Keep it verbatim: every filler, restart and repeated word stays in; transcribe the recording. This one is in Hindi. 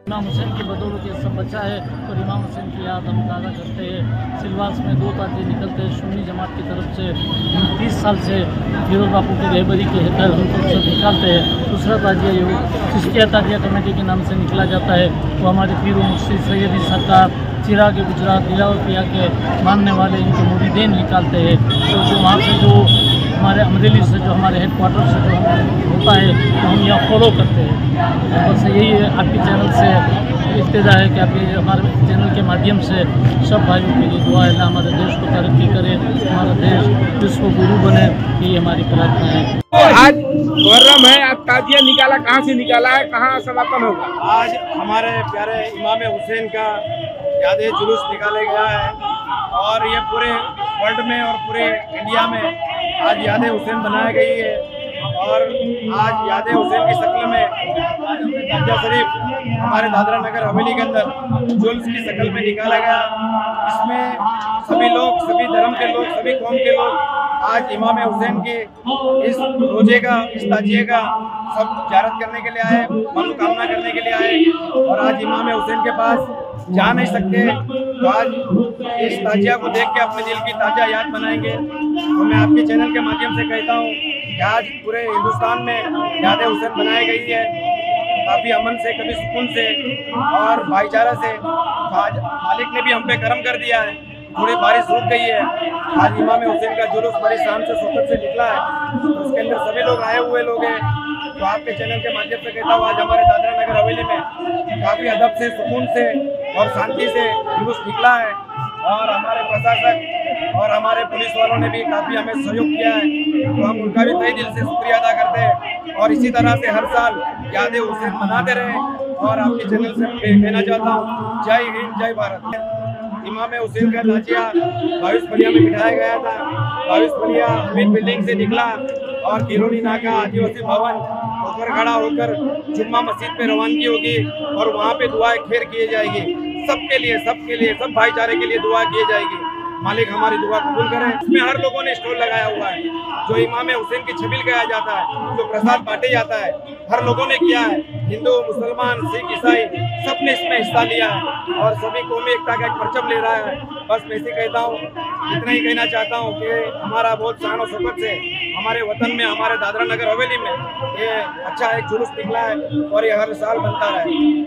इमाम हुसैन की बदौलत ये सब बचा है और इमाम हुसैन की याद हम ताज़ा करते हैं। सिलवास में दो ताजिए निकलते हैं सुन्नी जमात की तरफ से, तीस साल से फिरोज बापू की रहबरी के हेतु हम सब सब निकालते हैं। दूसरा ताजिया ये चिश्तिया ताजिया कमेटी के नाम से निकला जाता है। वो हमारे पीर मुफ्ती सैयदी सरकार चिराग गुजरात दिलावर पिया के मानने वाले इनके मुरीदीन निकालते हैं। तो जो वहाँ से जो हमारे अमरेली से जो हमारे हेड क्वार्टर से जो होता है तो हम यहाँ फॉलो करते हैं। बस यही है आपके चैनल से इल्तिजा है कि आप ये हमारे चैनल के माध्यम से सब भाइयों के लिए दुआ है, ना हमारे देश को तरक्की करे, हमारा देश विश्व गुरु बने, ये हमारी प्रार्थना है। तो आज मुहर्रम है, आज ताजिया निकाला, कहाँ से निकाला है, कहाँ समापन होगा? आज हमारे प्यारे इमाम हुसैन का यादे जुलूस निकाला गया है और ये पूरे वर्ल्ड में और पूरे इंडिया में आज यादे हुसैन बनाई गई है। और आज यादे हुसैन की शक्ल में आज हमने ताजिया शरीफ हमारे दादरा नगर हवेली के अंदर जुलूस की शक्ल में निकाला गया। इसमें सभी लोग, सभी धर्म के लोग, सभी कौम के लोग आज इमाम हुसैन के इस रोजे का, इस ताजिए का सब ज़ियारत करने के लिए आए, मनोकामना करने के लिए आए। और आज इमाम हुसैन के पास जा नहीं सकते तो आज इस ताजिया को देख के अपने दिल की ताज़ा याद बनाएंगे। तो मैं आपके चैनल के माध्यम से कहता हूँ कि आज पूरे हिंदुस्तान में याद हुसैन बनाई गई है, काफ़ी अमन से, कभी सुकून से और भाईचारा से। तो आज मालिक ने भी हम पे करम कर दिया है, थोड़ी बारिश रुक गई है। आज इमाम हुसैन का जुलूस बड़ी शान से शौकत से निकला है, तो उसके अंदर सभी लोग आए हुए लोग हैं। तो आपके चैनल के माध्यम से कहता हूँ आज हमारे दादरा नगर हवेली में काफ़ी अदब से, सुकून से और शांति से जुलूस निकला है। और हमारे प्रशासक और हमारे पुलिस वालों ने भी काफ़ी हमें सहयोग किया है, तो हम उनका भी तहे दिल से शुक्रिया अदा करते हैं। और इसी तरह से हर साल यादें हुसैन मनाते रहें। और आपके चैनल से कहना चाहता हूँ जय हिंद, जय भारत। इमाम हुसैन का ताजिया बाईस फलिया में बिठाया गया था। बाईस फलिया मेन बिल्डिंग से निकला और किरोनी नाका आदिवासी भवन होकर खड़ा होकर जुम्मा मस्जिद पे रवानगी होगी और वहाँ पे दुआएं खैर की जाएगी। सबके लिए, सबके लिए, सब भाईचारे के लिए दुआ की जाएगी। मालिक हमारी दुआ कबूल करें। इसमें हर लोगों ने स्टॉल लगाया हुआ है, जो इमाम हुसैन की छबिल गाया जाता है, जो प्रसाद बांटे जाता है, हर लोगों ने किया है। हिंदू, मुसलमान, सिख, ईसाई सब ने इसमें हिस्सा लिया है और सभी कौमी एकता का एक परचम ले रहा है। बस मैं इसी कहता हूँ, इतना ही कहना चाहता हूँ कि हमारा बहुत शान और शौकत से हमारे वतन में, हमारे दादरा नगर हवेली में ये अच्छा एक जुलूस निकला है और ये हर साल बनता रहे।